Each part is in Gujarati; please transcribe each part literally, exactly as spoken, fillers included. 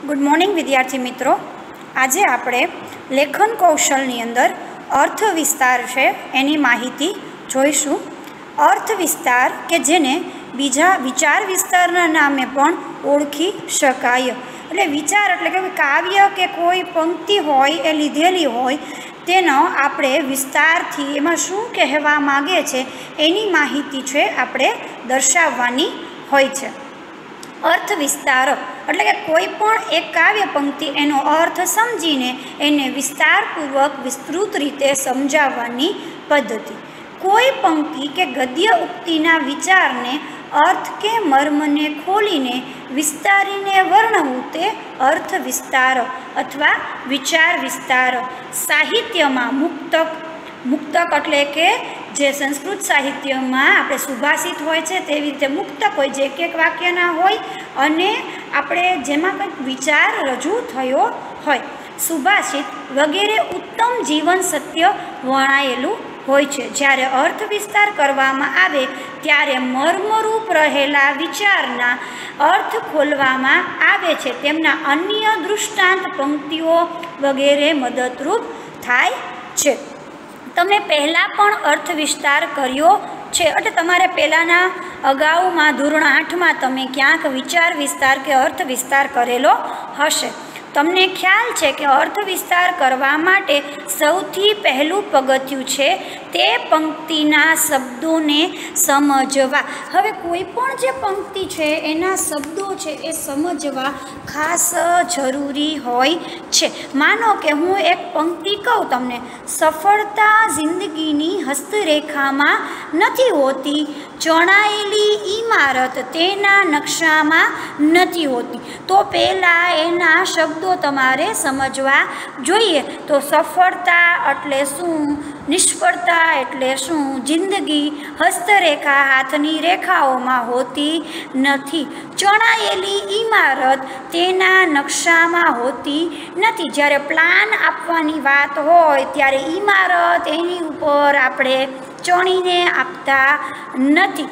गुड मॉर्निंग विद्यार्थी मित्रों। आज आपणे लेखन कौशलनी अंदर अर्थ विस्तार है एनी माहिती जोईशुं। अर्थ विस्तार के जेने बीजा विचार विस्तारना नामे पण ओळखी शकाय। एटले विचार एटले के काव्य के कोई पंक्ति होय ए लीधेली होय तेनो आपणे विस्तारथी एमां शुं कहेवा मागे छे एनी माहिती छे आपणे दर्शाववानी होय छे। अर्थ विस्तार एटले के कोईपण एक काव्य पंक्ति एनो अर्थ समझीने एने विस्तारपूर्वक विस्तृत रीते समजाववानी पद्धति। कोई पंक्ति के गद्य उक्तिना विचारने अर्थ के मर्मने खोलीने विस्तारीने वर्णवू ते अर्थ विस्तार अथवा विचार विस्तार। साहित्यमां मुक्तक मुक्तक एटले के जे संस्कृत साहित्य में आपणे सुभाषित होय छे तेवी रीते मुक्तक होय जे एक एक वाक्यना होय अने आपणे जेमां कंईक विचार रजू थयो होय। सुभाषित वगैरे उत्तम जीवन सत्य वर्णायेलुं होय छे। ज्यारे अर्थ विस्तार करवामां आवे त्यारे मर्मरूप रहेला विचारना अर्थ खोलवामां आवे छे। तेमना अन्य दृष्टांत पंक्तिओ वगैरे मददरूप थाय छे। तमे पहला पण अर्थ विस्तार कर्यो छे एटले तमारे पहेलाना अगाऊमां धोरण आठ में तमे क्यांक विचार विस्तार के अर्थ विस्तार करेलो हशे। तमने ख्याल छे कि अर्थ विस्तार करवा माटे सौथी पहलू पगथियुं छे ते पंक्तिना शब्दों ने समजवा। हवे कोईपण जे पंक्ति छे एना शब्दों छे ए समजवा खास जरूरी होय छे। मानो कि हूँ एक पंक्ति कहूँ तमने, सफलता जिंदगीनी हस्तरेखामां नथी होती, चणायेली इमारत तेना नक्शामां नथी होती, तो पहेला एना शब्दों तमारे समझवा जोईए। तो सफलता एटले शुं, निष्फळता एटले शुं, जिंदगी हस्तरेखा हाथनी रेखाओमां होती नथी, चणायेली इमारत तेना नक्शामां होती नथी। ज्यारे प्लान आपवानी वात होय त्यारे इमारत एनी उपर आपणे चणीने आपता नथी।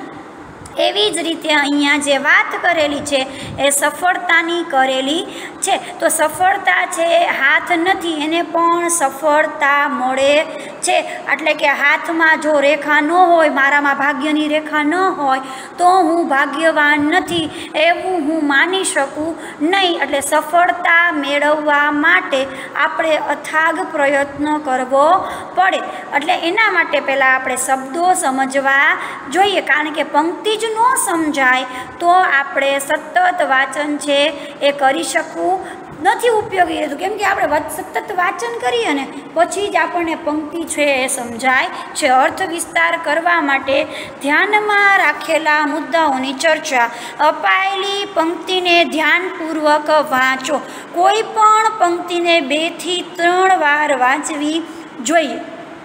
एवी ज रीते अहींया जे वात करेली छे ए सफलतानी करेली छे। तो सफलता छे हाथ नथी एने पण सफलता मळे छे। एटले के हाथमां जो रेखा न होय, मारामां भाग्यनी रेखा न होय तो हूँ भाग्यवान नथी एवुं हूँ मानी शकूं नहीं। एटले सफलता मेळववा माटे आपणे अथाग प्रयत्न करवो पड़े। एटले एना माटे पहेला आपणे शब्दों समजवा जोईए, कारण के पंक्ति ज न समजाय तो आपणे सतत वाचन छे ए करी शकूं नहीं उपयोगी रहतुं। केम के आपणे सतत वाचन करीए ने पछी ज आपणे पंक्ति छे ए समजाय छे। अर्थ विस्तार करवा माटे ध्यानमां राखेला मुद्दाओनी चर्चा। अपायेली पंक्तिने ध्यानपूर्वक वाँचो। कोईपण पंक्तिने बे थी त्रण वार वाँचवी जोईए।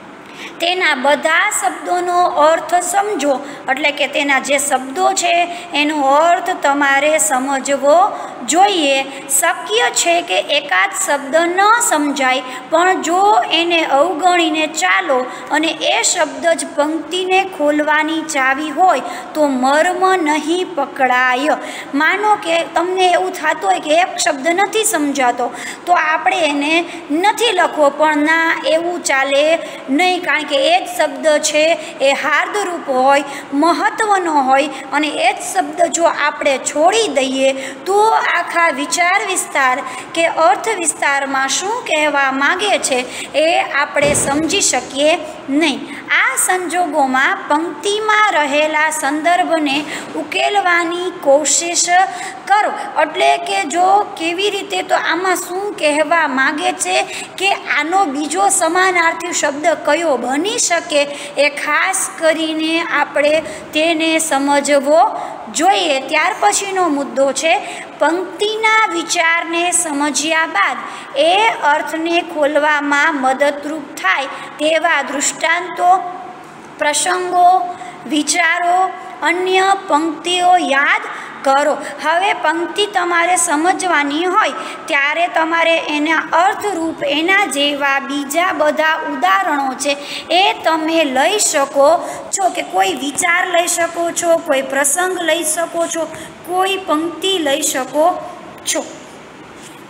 तेना बधा शब्दों अर्थ समझो, एटले के तेना जे शब्दों छे एनो अर्थ तमारे समझवो जोईए। शक्य छे के एकाद शब्द न समझाय पण जो एने अवगणीने चालो अने ए शब्द ज पंक्तिने खोलवानी चावी होय तो मर्म नहीं पकड़ाय। मानो के तमने एवुं थतुं होय के एक शब्द नथी समजातो तो आपणे एने नथी लखवो, पण ना एवुं चाले नहीं, कारण के ए ज शब्द छे ए हार्दरूप होय, महत्वनो होय अने ए ज शब्द जो आपणे छोड़ी दईए तो आखा विचार विस्तार के अर्थ विस्तार में शुं कहेवा मागे छे ए आपणे समझी शकीए नहीं। आ संजोगों में पंक्ति में रहेला संदर्भ ने उकेलवानी कोशिश करो। एटले के जो केवी रीते तो आमां शुं कहेवा मागे छे के आनो बीजो समानार्थी शब्द कयो बनी शके ए खास करीने आपणे तेने समझवो जोईए। त्यार पछीनो मुद्दो छे पंक्तिना विचारने समझ्या बाद ए अर्थने खोलवामां मददरूप थाय तेवा दृष्टांतो, प्रसंगो, विचारो, अन्य पंक्तिओ याद करो। हवे पंक्ति तमारे समझवानी होय त्यारे तमारे एना अर्थरूप एना जेवा बीजा बधा उदाहरणों छे ए तमे लई शको छो। के कोई विचार लई शको छो, कोई प्रसंग लई शको छो, कोई पंक्ति लई शको छो।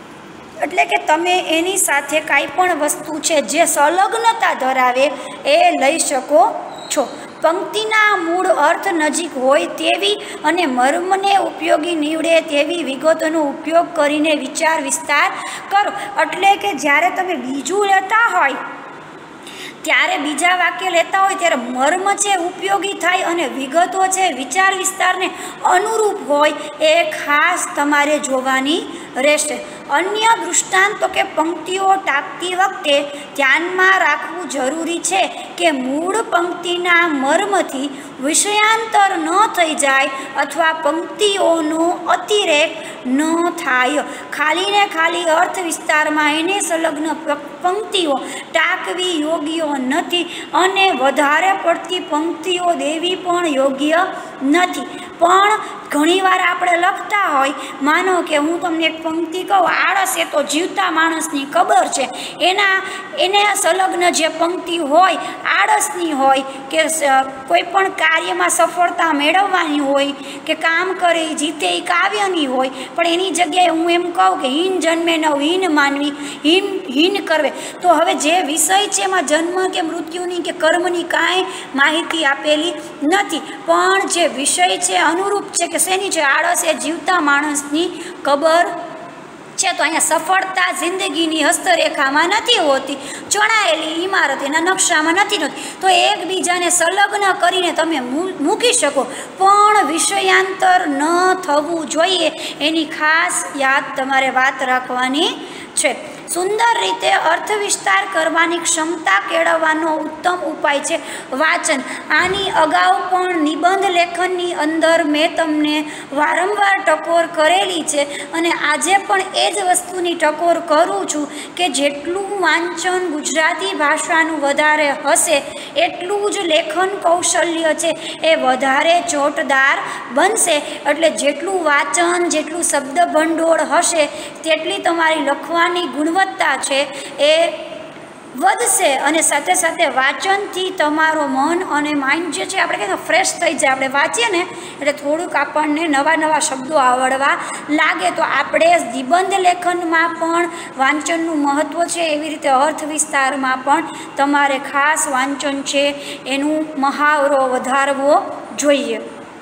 એટલે કે તમે એની સાથે કાંઈ પણ વસ્તુ છે જે સંલગ્નતા ધરાવે એ લઈ શકો છો. પંક્તિના મૂળ અર્થ નજીક હોય તેવી અને મર્મને ઉપયોગી નીવડે તેવી વિગતોનો ઉપયોગ કરીને વિચાર વિસ્તાર કરો. એટલે કે જ્યારે તમે બીજું લેતા હોય ત્યારે બીજા વાક્ય લેતા હોય ત્યારે મર્મ છે ઉપયોગી થાય અને વિગતો છે વિચાર વિસ્તારને અનુરૂપ હોય એ ખાસ તમારે જોવાની રહેશે. અન્ય દૃષ્ટાંતો કે પંક્તિઓ ટાંકતી વખતે ધ્યાનમાં રાખવું જરૂરી છે કે મૂળ પંક્તિના મર્મથી વિષયાંતર ન થઈ જાય અથવા પંક્તિઓનો અતિરેક ન થાય. ખાલી ને ખાલી અર્થ વિસ્તારમાં એને સંલગ્ન પંક્તિઓ ટાંકવી યોગ્ય નથી અને વધારે પડતી પંક્તિઓ દેવી પણ યોગ્ય નથી. પણ ઘણીવાર આપણે લખતા હોય, માનો કે હું તમને એક પંક્તિ કહું, આળસ એ તો જીવતા માણસની કબર છે, એના એને સંલગ્ન જે પંક્તિ હોય આળસની હોય કે કોઈ પણ કાર્યમાં સફળતા મેળવવાની હોય કે કામ કરે જીતે એ કાવ્યની હોય, પણ એની જગ્યાએ હું એમ કહું કે હીન જન્મે નવ હીન માનવી હીન હીન કરવે, તો હવે જે વિષય છે એમાં જન્મ કે મૃત્યુની કે કર્મની કાંઈ માહિતી આપેલી નથી, પણ જે વિષય છે અનુરૂપ છે કે શેની છે, આળસ એ જીવતા માણસની કબર છે. તો અહીંયા સફળતા જિંદગીની હસ્તરેખામાં નથી હોતી, ચણાયેલી ઇમારત એના નકશામાં નથી હોતી, તો એકબીજાને સંલગ્ન કરીને તમે મૂકી શકો, પણ વિષયાંતર ન થવું જોઈએ એની ખાસ યાદ તમારે વાત રાખવાની છે. સુંદર રીતે અર્થ વિસ્તાર કરવાની ક્ષમતા કેળવવાનો ઉત્તમ ઉપાય છે વાંચન. આની અગાઉ પણ નિબંધ લેખનની અંદર મેં તમને વારંવાર ટકોર કરેલી છે અને આજે પણ એ જ વસ્તુની ટકોર કરું છું કે જેટલું વાંચન ગુજરાતી ભાષાનું વધારે હશે એટલું જ લેખન કૌશલ્ય છે એ વધારે ચોટદાર બનશે. એટલે જેટલું વાંચન જેટલું શબ્દ ભંડોળ હશે તેટલી તમારી લખવાની ગુણવત્તા છે એ વધશે અને સાથે સાથે વાંચનથી તમારો મન અને માઇન્ડ જે છે આપણે કહીએ ફ્રેશ થઈ જાય. આપણે વાંચીએ ને એટલે થોડુંક આપણને નવા નવા શબ્દો આવડવા લાગે. તો આપણે નિબંધ લેખનમાં પણ વાંચનનું મહત્ત્વ છે, એવી રીતે અર્થ વિસ્તારમાં પણ તમારે ખાસ વાંચન છે એનું મહાવરો વધારવો જોઈએ.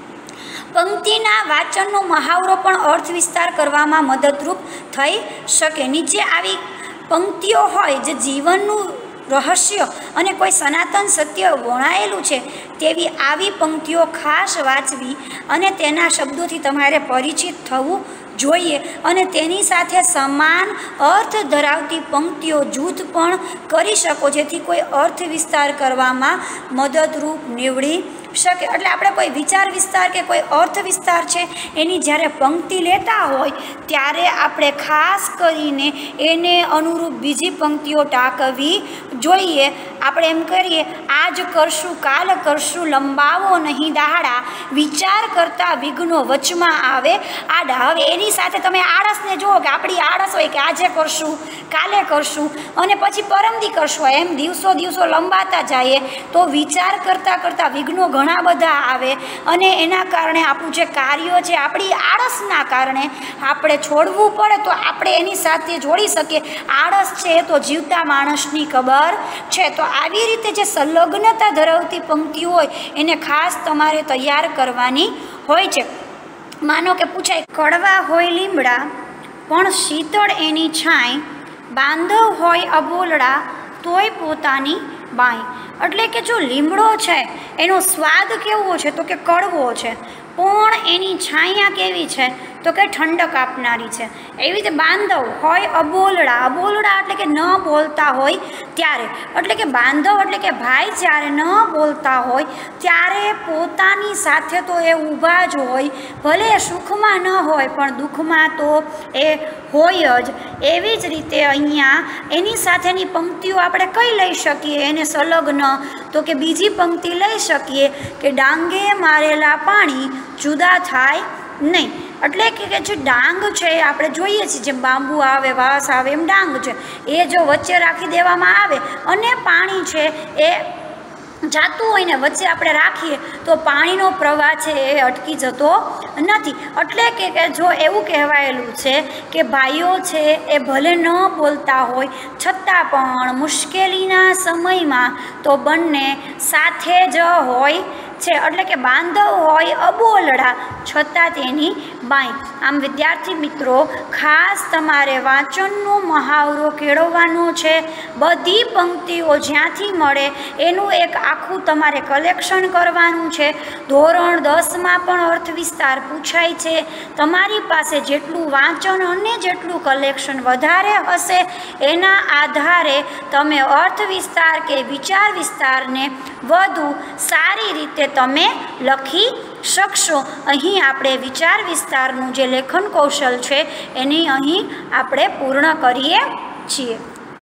પંક્તિના વાંચનનો મહાવરો પણ અર્થ વિસ્તાર કરવામાં મદદરૂપ થઈ શકે. નીચે આવી પંક્તિઓ હોય જે જીવનનું રહસ્ય અને કોઈ સનાતન સત્ય વણાયેલું છે તેવી આવી પંક્તિઓ ખાસ વાંચવી અને તેના શબ્દોથી તમારે પરિચિત થવું જોઈએ અને તેની સાથે સમાન અર્થ ધરાવતી પંક્તિઓ જૂથ પણ કરી શકો જેથી કોઈ અર્થ વિસ્તાર કરવામાં મદદરૂપ નીવડી શકે. એટલે આપણે કોઈ વિચાર વિસ્તાર કે કોઈ અર્થ વિસ્તાર છે એની જ્યારે પંક્તિ લેતા હોય ત્યારે આપણે ખાસ કરીને એને અનુરૂપ બીજી પંક્તિઓ ટાંકવી જોઈએ. આપણે એમ કરીએ, આજ કરશું કાલ કરશું લંબાવો નહીં દાહડા, વિચાર કરતાં વિઘ્નો વચમાં આવે આડા. હવે એની સાથે તમે આળસને જુઓ કે આપણી આળસ હોય કે આજે કરશું કાલે કરશું અને પછી પરમદી કરશું, એમ દિવસો દિવસો લંબાતા જઈએ તો વિચાર કરતાં કરતાં વિઘ્નો ઘણા બધા આવે અને એના કારણે આપણું જે કાર્ય છે આપણી આળસના કારણે આપણે છોડવું પડે તો આપણે એની સાથે જોડી શકીએ. આળસ છે એ તો જીવતા માણસની કબર છે. તો આવી રીતે જે સંલગ્નતા ધરાવતી પંક્તિ હોય એને ખાસ તમારે તૈયાર કરવાની હોય છે. માનો કે પૂછાય, કડવા હોય લીમડા પણ શીતળ એની છાંય, બાંધવ હોય અબોલડા તોય પોતાની બાઈ. એટલે કે જો લીમડો છે એનો સ્વાદ કેવો છે તો કે કડવો છે, પણ એની છાયા કેવી છે તો કે ઠંડક આપનારી છે. એવી રીતે બાંધવ હોય અબોલડા, અબોલડા એટલે કે ન બોલતા હોય ત્યારે, એટલે કે બાંધવ એટલે કે ભાઈ જ્યારે ન બોલતા હોય ત્યારે પોતાની સાથે તો એ ઊભા જ હોય, ભલે સુખમાં ન હોય પણ દુઃખમાં તો એ હોય જ. એવી જ રીતે અહીંયા એની સાથેની પંક્તિઓ આપણે કઈ લઈ શકીએ એને સંલગ્ન, તો કે બીજી પંક્તિ લઈ શકીએ કે ડાંગે મારેલા પાણી જુદા થાય નહીં. એટલે કે જે ડાંગ છે આપણે જોઈએ છીએ જેમ બાંબુ આવે વાસ આવે એમ ડાંગ છે, એ જો વચ્ચે રાખી દેવામાં આવે અને પાણી છે એ જાતું હોય ને વચ્ચે આપણે રાખીએ તો પાણીનો પ્રવાહ છે એ અટકી જતો નથી. એટલે કે કે જો એવું કહેવાયેલું છે કે ભાઈઓ છે એ ભલે ન બોલતા હોય છતાં પણ મુશ્કેલીના સમયમાં તો બંને સાથે જ હોય છે. એટલે કે બાંધવ હોય અબોલડા છતાં તેની બાઈ. આમ વિદ્યાર્થી મિત્રો, ખાસ તમારે વાંચનનો મહાવરો કેળવવાનો છે. બધી પંક્તિઓ જ્યાંથી મળે એનું એક આખું તમારે કલેક્શન કરવાનું છે. ધોરણ દસમાં પણ અર્થ વિસ્તાર પૂછાય છે. તમારી પાસે જેટલું વાંચન અને જેટલું કલેક્શન વધારે હશે એના આધારે તમે અર્થ વિસ્તાર કે વિચાર વિસ્તારને વધુ સારી રીતે તમે લખી શકશો. અહીં આપણે વિચાર વિસ્તારનું જે લેખન કૌશલ છે એની અહીં આપણે પૂર્ણ કરીએ છીએ.